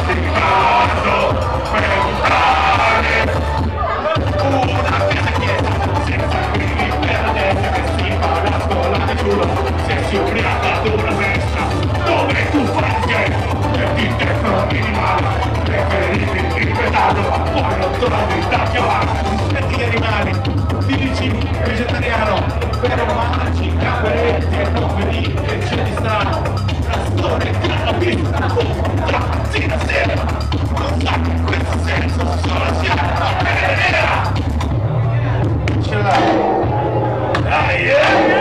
Perché rimani, ti dici vegetariano, però mangi caperetti e non vedi che c'è di strano. La storia è la pista, sera sera, non sa che in questo senso solo si ha la pelle nera. Ce l'hai. Dai,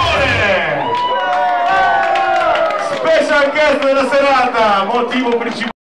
special guest della serata, motivo principale.